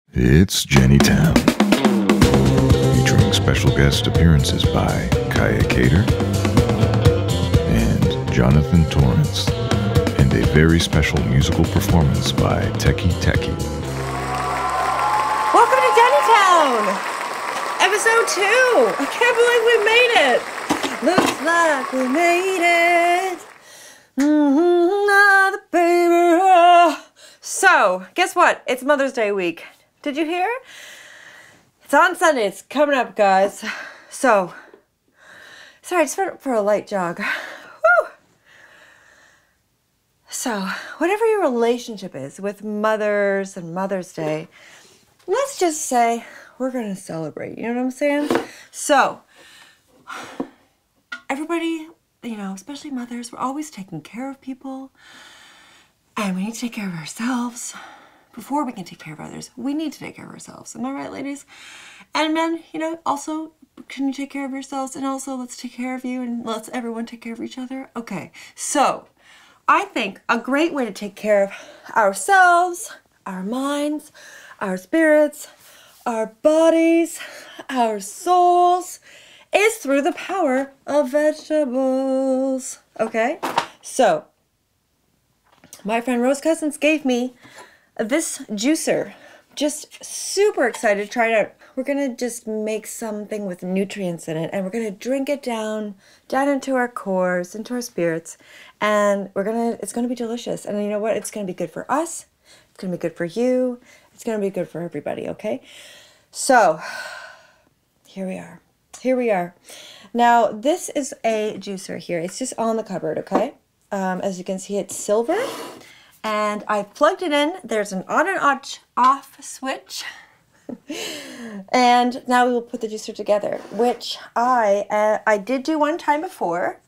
It's Jennytown, featuring special guest appearances by Kaya Cater and Jonathan Torrance, and a very special musical performance by Techie Techie. Welcome to Jennytown! Episode 2! I can't believe we made it! Looks like we made it! Another baby! So, guess what? It's Mother's Day week. Did you hear? It's on Sunday. It's coming up, guys. So, sorry, I just went for a light jog. Woo! So, whatever your relationship is with mothers and Mother's Day, let's just say we're going to celebrate. You know what I'm saying? So, everybody, you know, especially mothers, we're always taking care of people. And we need to take care of ourselves. Before we can take care of others, we need to take care of ourselves. Am I right, ladies? And men, you know, also, can you take care of yourselves? And also, let's take care of you and let's everyone take care of each other. Okay, so I think a great way to take care of ourselves, our minds, our spirits, our bodies, our souls, is through the power of vegetables. Okay, so my friend Rose Cousins gave me this juicer. Just super excited to try it out. We're gonna just make something with nutrients in it, and we're gonna drink it down into our cores, into our spirits, and it's gonna be delicious. And you know what? It's gonna be good for us. It's gonna be good for you. It's gonna be good for everybody. Okay. So here we are. Here we are. Now this is a juicer here. It's just on the cupboard. Okay. As you can see, it's silver. And I plugged it in. There's an on and off switch. And now we will put the juicer together, which I did do one time before.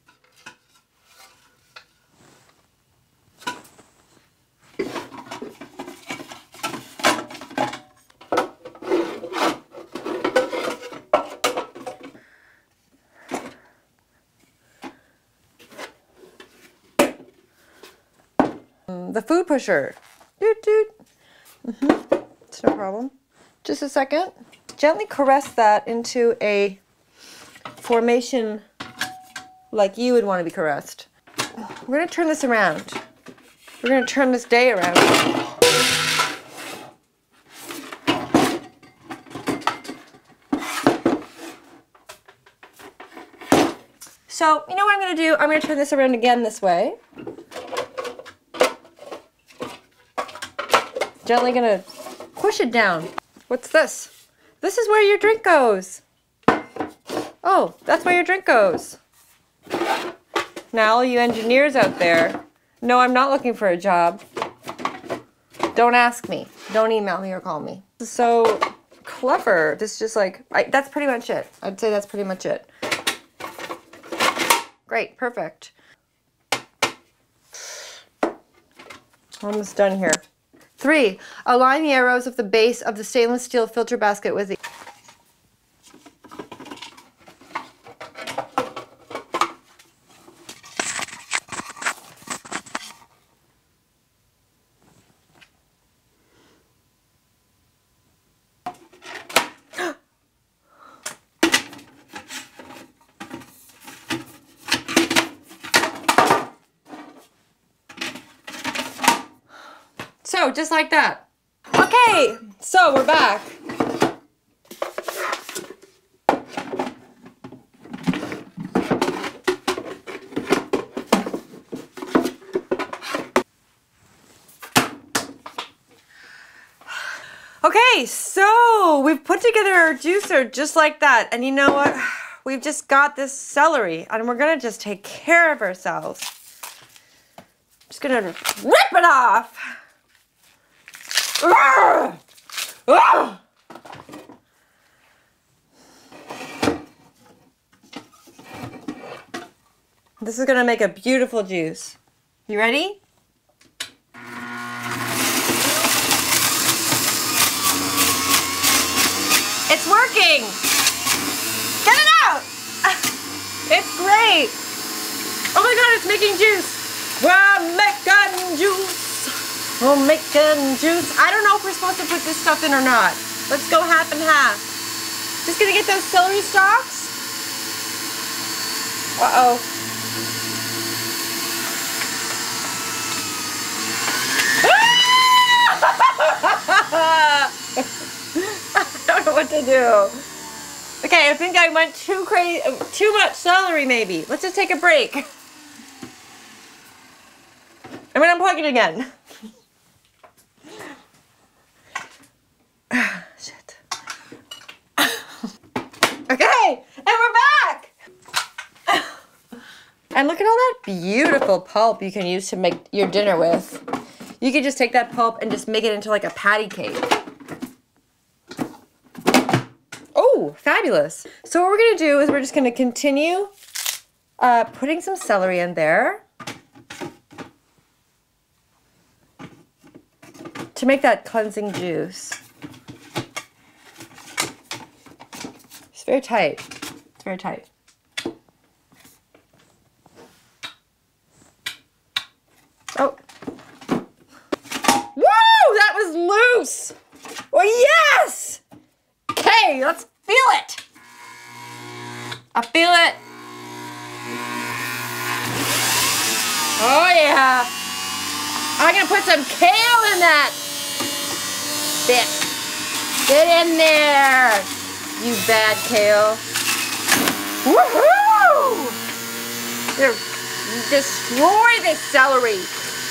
The food pusher. Doot doot. It's no problem. Just a second. Gently caress that into a formation like you would want to be caressed. We're going to turn this around. We're going to turn this day around. So, you know what I'm going to do? I'm going to turn this around again this way. Gently gonna push it down. What's this? This is where your drink goes. Oh, that's where your drink goes. Now, all you engineers out there, no, I'm not looking for a job. Don't ask me. Don't email me or call me. This is so clever. This is just like, that's pretty much it. I'd say that's pretty much it. Great, perfect. Almost done here. 3, align the arrows of the base of the stainless steel filter basket with the... So, just like that. Okay, so we're back. Okay, so we've put together our juicer just like that. And you know what? We've just got this celery and we're gonna just take care of ourselves. Just gonna rip it off. This is gonna make a beautiful juice. You ready? It's working! Get it out! It's great! Oh my god, it's making juice! We're making juice! We'll make juice. I don't know if we're supposed to put this stuff in or not. Let's go half and half. Just gonna get those celery stalks. Uh-oh. I don't know what to do. Okay, I think I went too much celery maybe. Let's just take a break. I'm gonna unplug it again. Shit. Okay, and we're back. And look at all that beautiful pulp you can use to make your dinner with. You can just take that pulp and just make it into like a patty cake. Oh, fabulous. So what we're gonna do is we're just gonna continue putting some celery in there to make that cleansing juice. It's very tight. It's very tight. Oh. Woo! That was loose! Oh, yes! Okay, let's feel it. I feel it. Oh, yeah. I'm gonna put some kale in that bit. Get in there, you bad kale. Woohoo! Destroy this celery.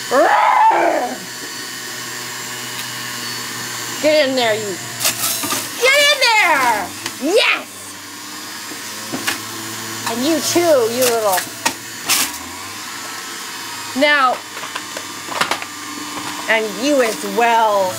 Get in there, you. Get in there! Yes! And you too, you little. Now, and you as well.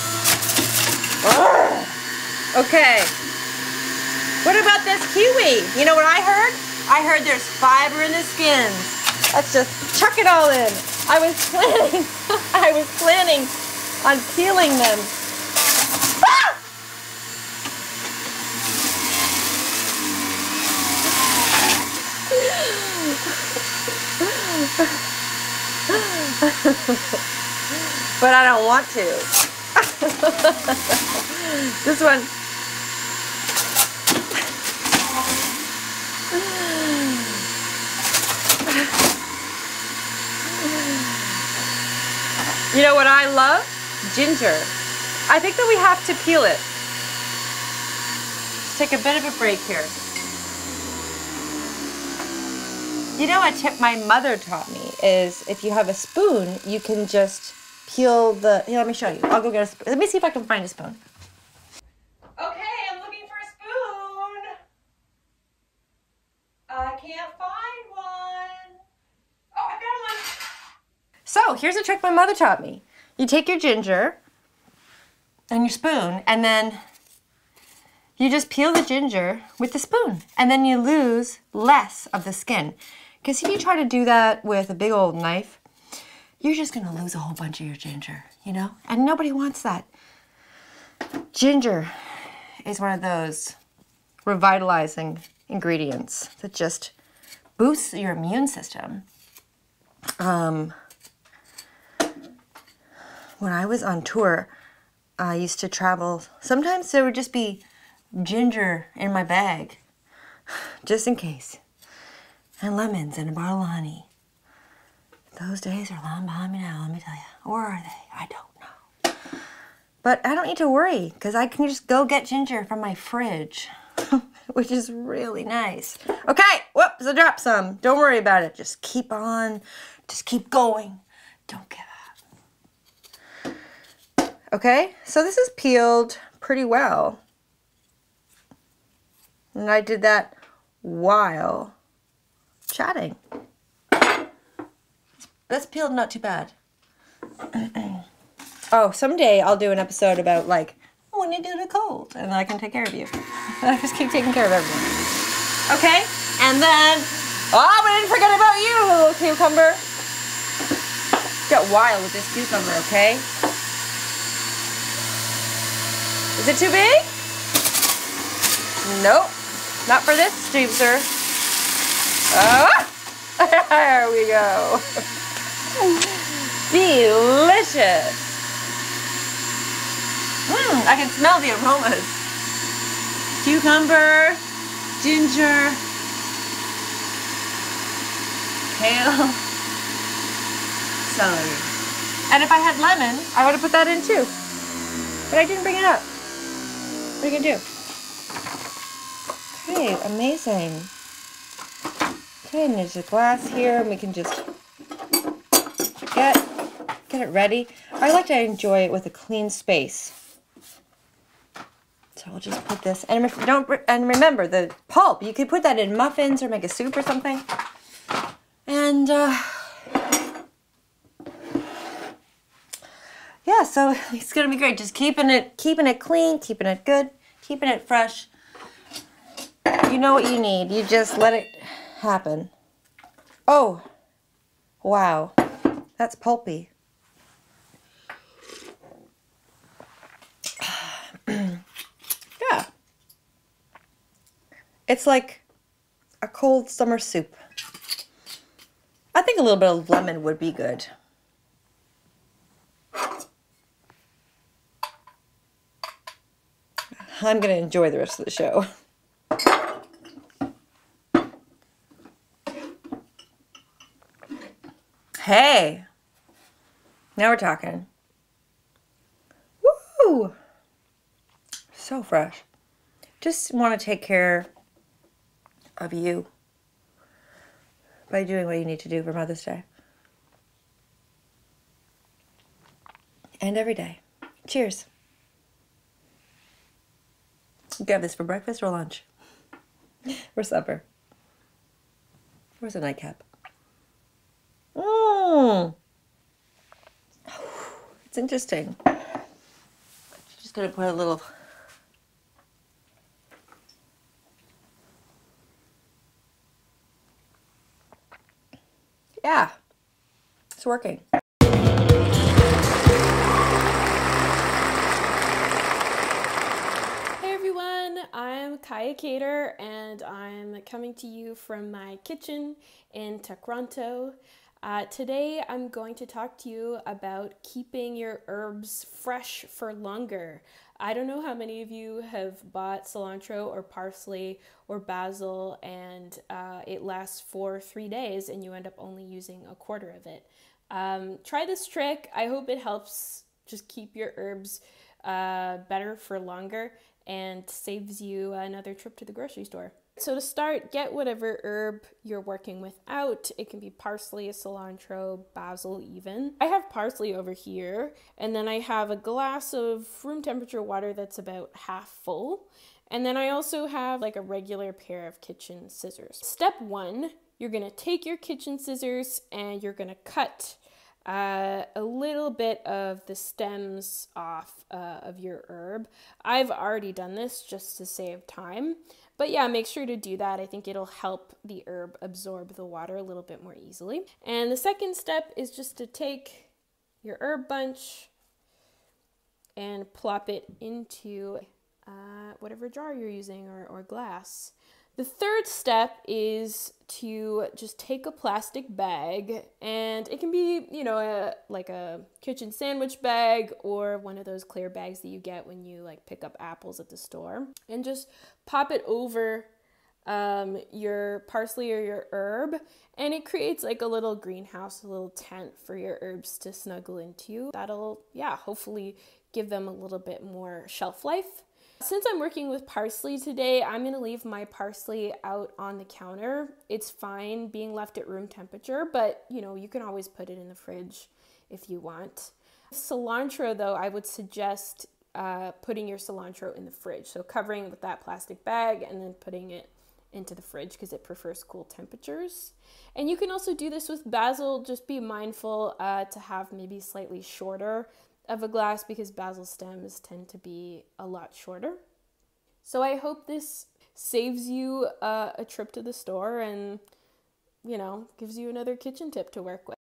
Okay. What about this kiwi? You know what I heard? I heard there's fiber in the skins. Let's just chuck it all in. I was planning on peeling them. Ah! But I don't want to. This one. You know what I love? Ginger. I think that we have to peel it. Let's take a bit of a break here. You know, a tip my mother taught me is if you have a spoon, you can just peel the... Here, let me show you. I'll go get a spoon. Let me see if I can find a spoon. Okay, I'm looking for a spoon. I can't find one. Oh, I found one. So, here's a trick my mother taught me. You take your ginger and your spoon, and then you just peel the ginger with the spoon, and then you lose less of the skin. Because if you try to do that with a big old knife, you're just gonna lose a whole bunch of your ginger, you know? And nobody wants that. Ginger is one of those revitalizing ingredients that just boosts your immune system. When I was on tour, I used to travel. Sometimes there would just be ginger in my bag, just in case. And lemons and a bottle of honey. Those days are long behind me now, let me tell you. Or are they? I don't know. But I don't need to worry, because I can just go get ginger from my fridge, which is really nice. Okay, whoops, I dropped some. Don't worry about it. Just keep on, just keep going. Don't give up. Okay, so this is peeled pretty well. And I did that while chatting. That's peeled not too bad. Oh, someday I'll do an episode about like when you do the cold and I can take care of you. I just keep taking care of everyone. Okay, and then, oh, we didn't forget about you, little cucumber. Get wild with this cucumber, okay? Is it too big? Nope, not for this juicer. Ah! There we go. Delicious. I can smell the aromas. Cucumber, ginger, kale, celery. And if I had lemon, I would have put that in too. But I didn't bring it up. What are you gonna do? Okay, amazing. Okay, and there's a glass here, and we can just get it ready. I like to enjoy it with a clean space. So I'll just put this, and remember the pulp. You could put that in muffins or make a soup or something. And yeah, so it's gonna be great. Just keeping it clean, keeping it good, keeping it fresh. You know what you need. You just let it happen. Oh, wow, that's pulpy. Yeah, it's like a cold summer soup. I think a little bit of lemon would be good. I'm going to enjoy the rest of the show. Hey, now we're talking. Woo! So fresh. Just want to take care of you by doing what you need to do for Mother's Day. And every day. Cheers. You can have this for breakfast or lunch. Or supper. Where's the nightcap? Mmm. It's interesting. Just gonna put a little. Yeah, it's working. I'm Kaya Cater, and I'm coming to you from my kitchen in Toronto. Today I'm going to talk to you about keeping your herbs fresh for longer. I don't know how many of you have bought cilantro or parsley or basil and it lasts for 3 days and you end up only using a quarter of it. Try this trick. I hope it helps just keep your herbs better for longer and saves you another trip to the grocery store. So to start, get whatever herb you're working with out. It can be parsley, cilantro, basil even. I have parsley over here, and then I have a glass of room temperature water that's about half full. And then I also have like a regular pair of kitchen scissors. Step 1, you're gonna take your kitchen scissors and you're gonna cut a little bit of the stems off of your herb. I've already done this just to save time, but yeah, make sure to do that. I think it'll help the herb absorb the water a little bit more easily. And the second step is just to take your herb bunch and plop it into whatever jar you're using or glass. The third step is to just take a plastic bag, and it can be, like a kitchen sandwich bag or one of those clear bags that you get when you like pick up apples at the store, and just pop it over your parsley or your herb, and it creates like a little greenhouse, a little tent for your herbs to snuggle into. That'll, hopefully give them a little bit more shelf life. Since I'm working with parsley today, I'm going to leave my parsley out on the counter. It's fine being left at room temperature, but you can always put it in the fridge if you want. Cilantro though, I would suggest putting your cilantro in the fridge. So covering it with that plastic bag and then putting it into the fridge because it prefers cool temperatures. And you can also do this with basil. Just be mindful to have maybe slightly shorter of a glass because basil stems tend to be a lot shorter. So I hope this saves you a trip to the store and, gives you another kitchen tip to work with.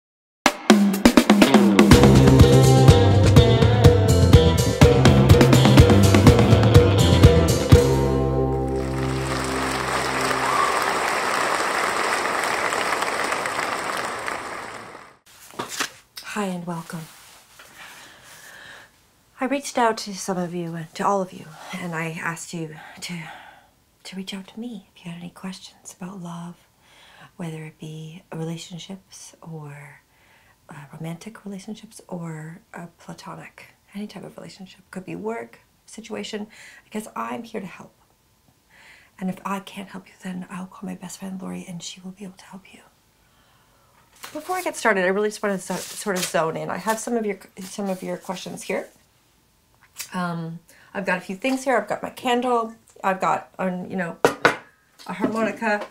Hi and welcome. I reached out to some of you, to all of you, and I asked you to reach out to me if you had any questions about love, whether it be relationships or romantic relationships or platonic, any type of relationship. Could be work, situation, because I'm here to help. And if I can't help you, then I'll call my best friend Lori and she will be able to help you. Before I get started, I really just want to sort of zone in. I have some of your questions here. I've got a few things here. I've got my candle. I've got, you know, a harmonica.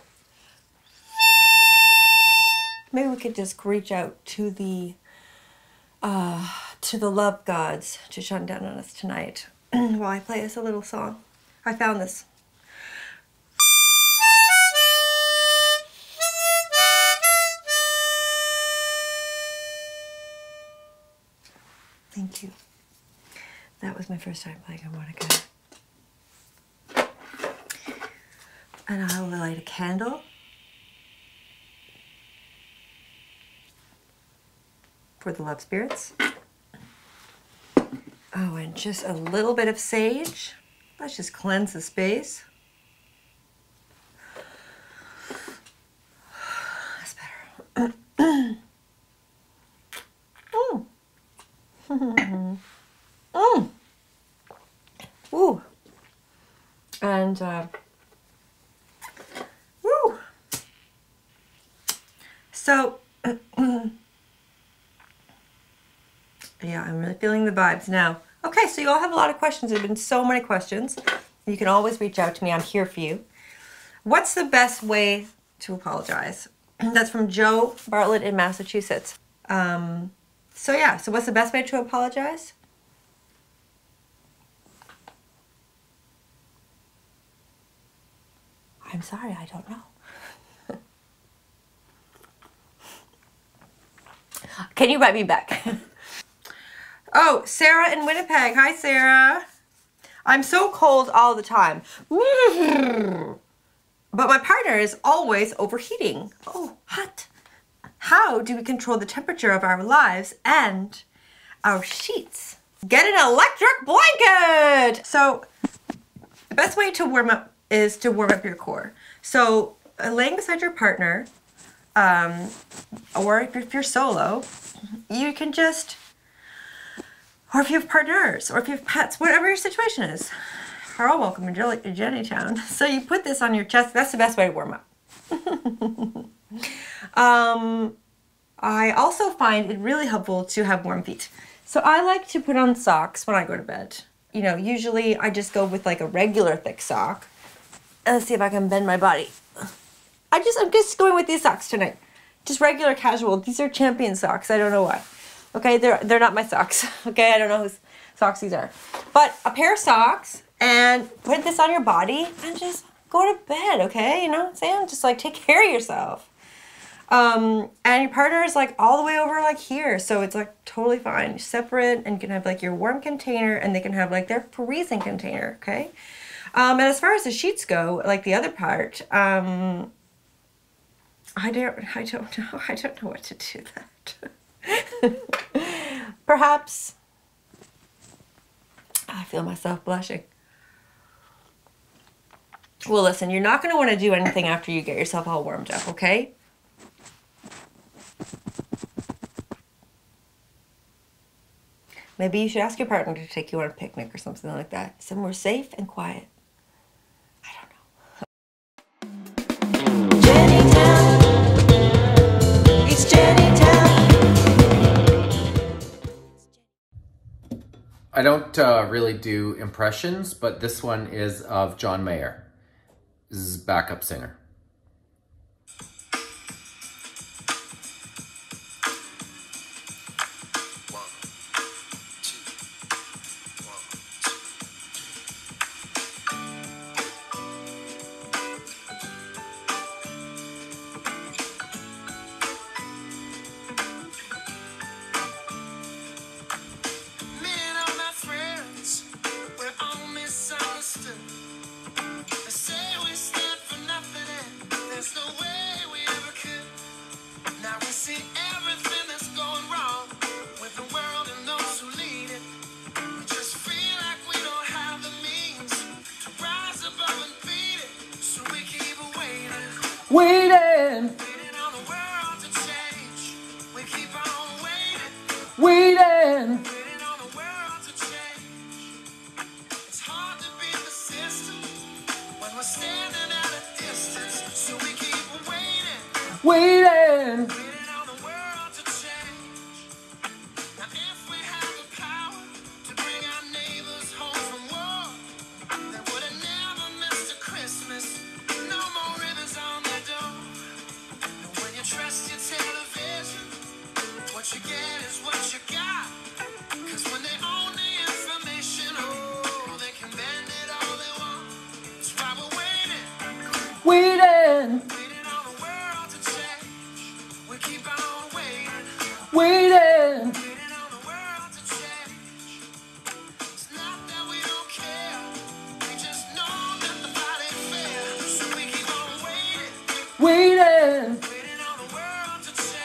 Maybe we could just reach out to the love gods to shine down on us tonight while I play us a little song. I found this. Thank you. That was my first time playing harmonica. And I will light a candle for the love spirits. Oh, and just a little bit of sage. Let's just cleanse the space. That's better. Ooh. And woo. So yeah, I'm really feeling the vibes now. Okay, so you all have a lot of questions. There have been so many questions. You can always reach out to me. I'm here for you. What's the best way to apologize? That's from Joe Bartlett in Massachusetts. So yeah, so what's the best way to apologize? I'm sorry, I don't know. Can you write me back? Oh, Sarah in Winnipeg. Hi, Sarah. I'm so cold all the time. But my partner is always overheating. Oh, hot. How do we control the temperature of our lives and our sheets? Get an electric blanket! So, the best way to warm up is to warm up your core. So, laying beside your partner, or if you're solo, you can just, or if you have partners, or if you have pets, whatever your situation is, are all welcome in Jennytown. So you put this on your chest. That's the best way to warm up. I also find it really helpful to have warm feet. So I like to put on socks when I go to bed. You know, usually I just go with like a regular thick sock. Let's see if I can bend my body. I'm just going with these socks tonight. Just regular casual. These are Champion socks. I don't know why. Okay, they're not my socks. Okay, I don't know whose socks these are. But a pair of socks and put this on your body and just go to bed, okay? You know what I'm saying? Just like take care of yourself. And your partner is like all the way over like here, so it's like totally fine. You separate and you can have like your warm container and they can have like their freezing container, okay? And as far as the sheets go, like the other part, I don't know what to do that. Perhaps I feel myself blushing. Well, listen, you're not going to want to do anything after you get yourself all warmed up, okay? Maybe you should ask your partner to take you on a picnic or something like that. Somewhere safe and quiet. I don't know. Jennytown. It's Jennytown. I don't really do impressions, but this one is of John Mayer. This is backup singer. They say we stand for nothing. waiting, Waiting on the world to change. We keep on waiting. waiting, Waiting on the world to change. It's hard to be persistent when we're standing at a distance. So we keep waiting. waiting, Waiting on the world to change. Now if we had the power to bring our neighbors home from war, they would have never missed a Christmas. No more ribbons on their door. And when you trust your television, what you get is what you got. 'Cause when they own the information, oh, they can bend it all they want. That's why we're waiting. waiting, Waiting on the world to change. We keep on waiting. waiting, Waiting on the world to change. It's not that we don't care. We just know that the fight ain't fair. So we keep on waiting. waiting. Waiting on the world to change.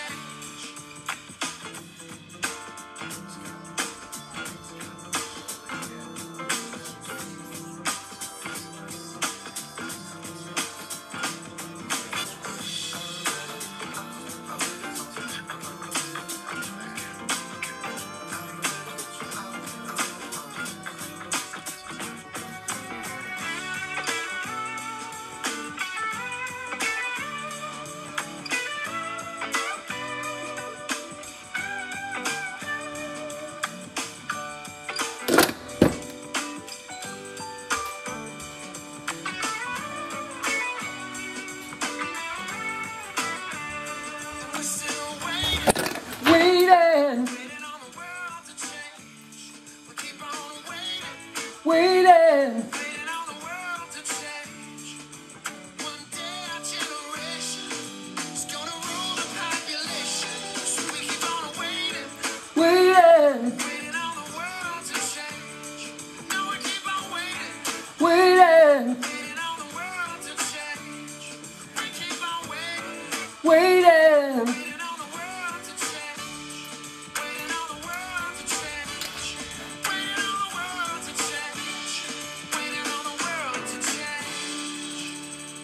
We're still waiting. Waiting, Waiting on the world to change. We keep on waiting. waiting, Waiting on the world to change. One day our generation is gonna rule the population. So we keep on waiting. waiting, Waiting on the world to change. No, we keep on waiting. waiting, Waiting on the world to change. We keep on waiting. waiting, Waiting on the world to change. Waiting on the world to change. Waiting on the world to change. Waiting on the world to change.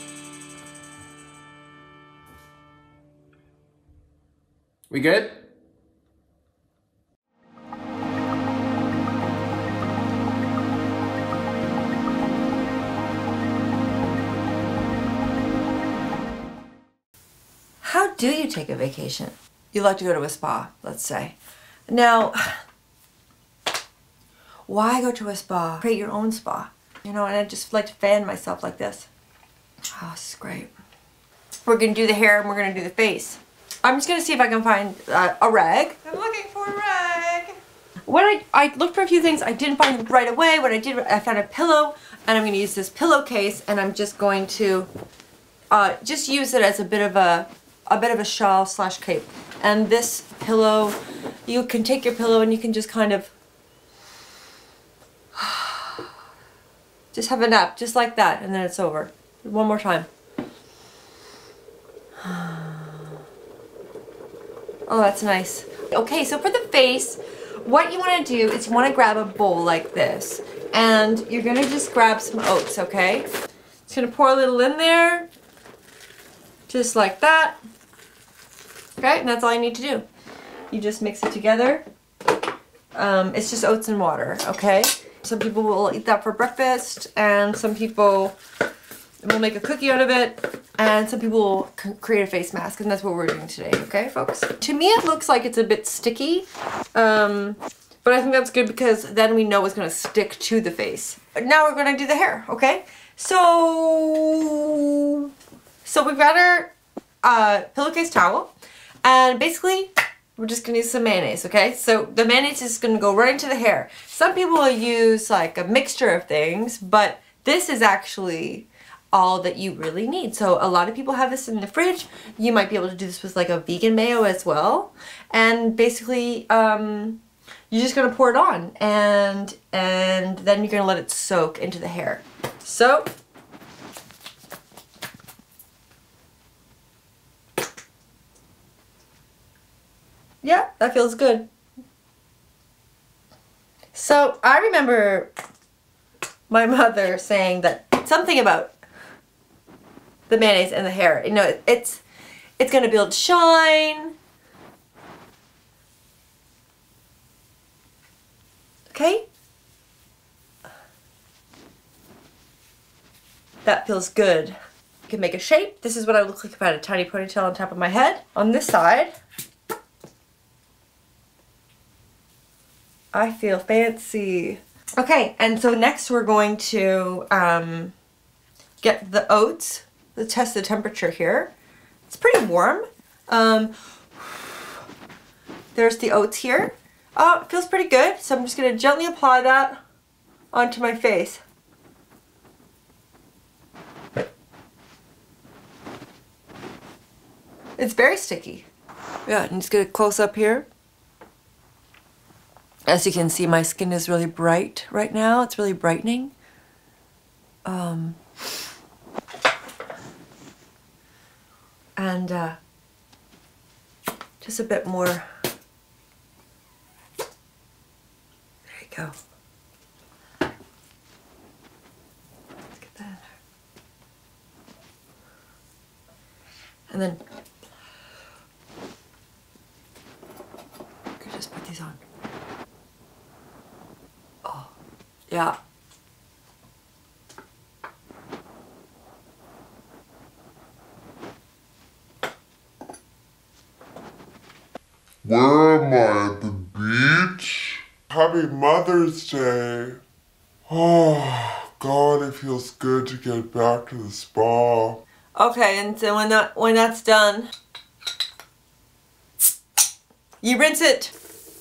We good? How do you take a vacation? You like to go to a spa, let's say. Now, why go to a spa? Create your own spa. You know, and I just like to fan myself like this. Oh, this is great. We're gonna do the hair and we're gonna do the face. I'm just gonna see if I can find a rag. I'm looking for a rag. When I looked for a few things, I didn't find them right away. What I did, I found a pillow, and I'm gonna use this pillowcase, and I'm just going to just use it as a bit of a shawl slash cape. And this pillow, you can take your pillow and you can just kind of just have a nap, just like that, and then it's over. One more time. Oh, that's nice. Okay, so for the face, what you want to do is you want to grab a bowl like this, and you're going to just grab some oats, okay? Just going to pour a little in there, just like that. Okay, and that's all you need to do. You just mix it together. It's just oats and water, okay? Some people will eat that for breakfast, and some people will make a cookie out of it, and some people will create a face mask, and that's what we're doing today, okay, folks? To me, it looks like it's a bit sticky, but I think that's good because then we know it's going to stick to the face. Now we're going to do the hair, okay? So we've got our pillowcase towel, and basically we're just going to use some mayonnaise, okay? So the mayonnaise is going to go right into the hair. Some people will use like a mixture of things, but this is actually all that you really need. So a lot of people have this in the fridge. You might be able to do this with like a vegan mayo as well. And basically, you're just gonna pour it on, and then you're gonna let it soak into the hair. So, yeah, that feels good. So I remember my mother saying that something about the mayonnaise in the hair. You know, it's gonna build shine. Okay? That feels good. You can make a shape. This is what I look like if I had a tiny ponytail on top of my head. On this side, I feel fancy. Okay, and so next we're going to get the oats. Let's test the temperature here. It's pretty warm. There's the oats here. Oh, it feels pretty good. So I'm just gonna gently apply that onto my face. It's very sticky. Yeah, and just get a close up here. As you can see, my skin is really bright right now. It's really brightening. And just a bit more. There you go. Let's get that in there. And then I could just put these on. Oh, yeah. Where am I? At the beach? Happy Mother's Day. Oh, God, it feels good to get back to the spa. Okay, and so when that's done, you rinse it.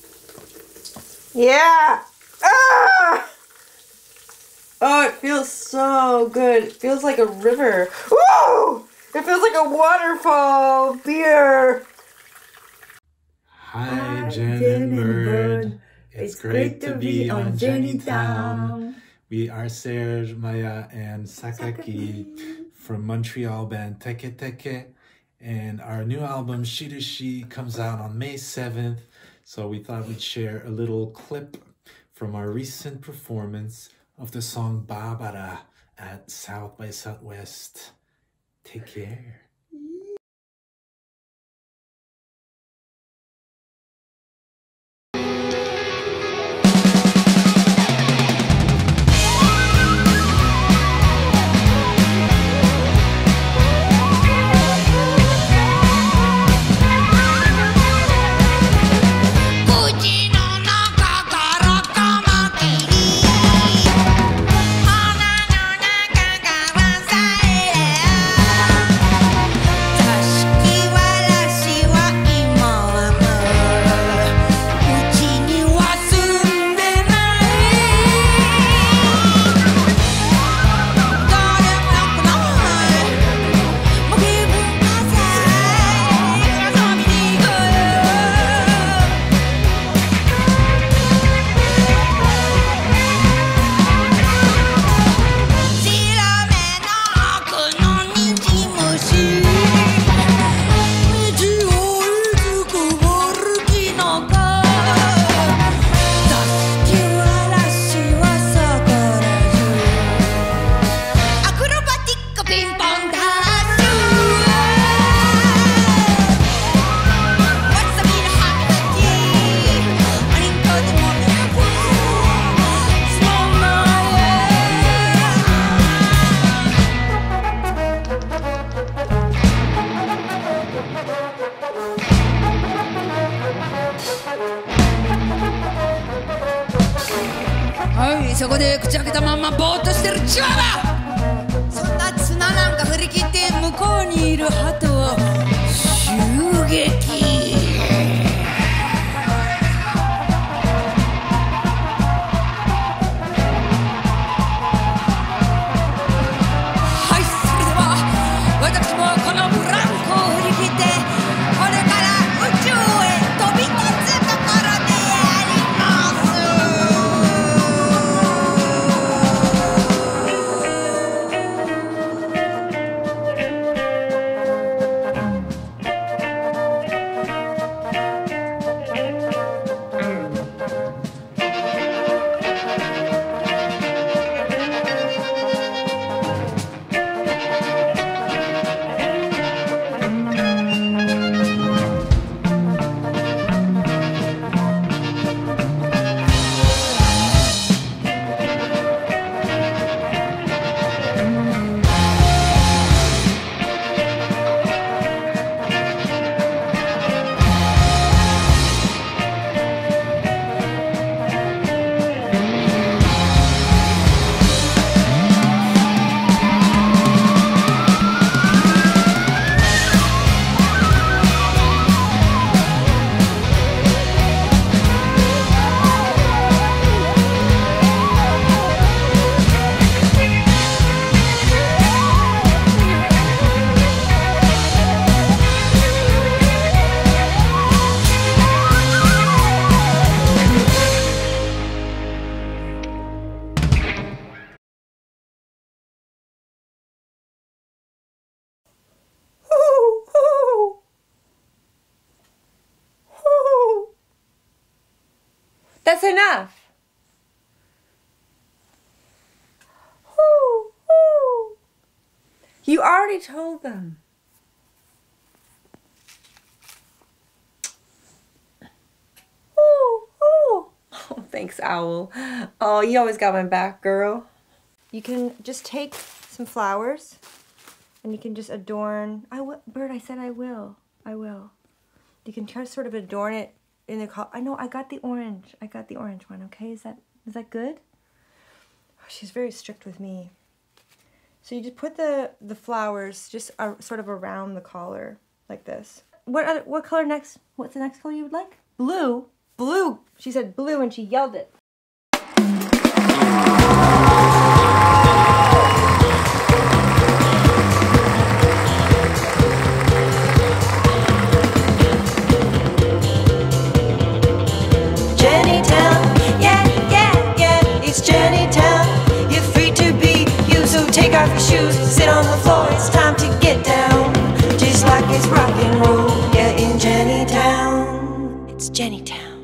Yeah. Ah! Oh, it feels so good. It feels like a river. Woo! It feels like a waterfall. Beer. Hi, Jen and Bird. It's great to be on Jenny Town. We are Serge, Maya, and Sakaki from Montreal band Teke Teke. And our new album, She to She, comes out on May 7th. So we thought we'd share a little clip from our recent performance of the song Barbara at South by Southwest. Take care. はい、そこで口開けたまんまぼーっとしてるチワワ。そんな綱なんか振り切って向こうにいる鳩を襲撃。はい、それでは私もこのブランコを振り切ってこれから宇宙へ飛び立つところであります。 That's enough. Woo, woo. You already told them. Woo, woo. Oh, thanks, Owl. Oh, you always got my back, girl. You can just take some flowers and you can just adorn. Bird, I said I will. I will. You can try to sort of adorn it in the color. I know, I got the orange. I got the orange one, okay? Is that good? Oh, she's very strict with me. So you just put the flowers just sort of around the collar like this. What color next? What's the next color you would like? Blue. Blue. She said blue and she yelled it. Take off your shoes, sit on the floor, it's time to get down. Just like it's rock and roll, yeah, in Jenny Town. It's Jenny Town.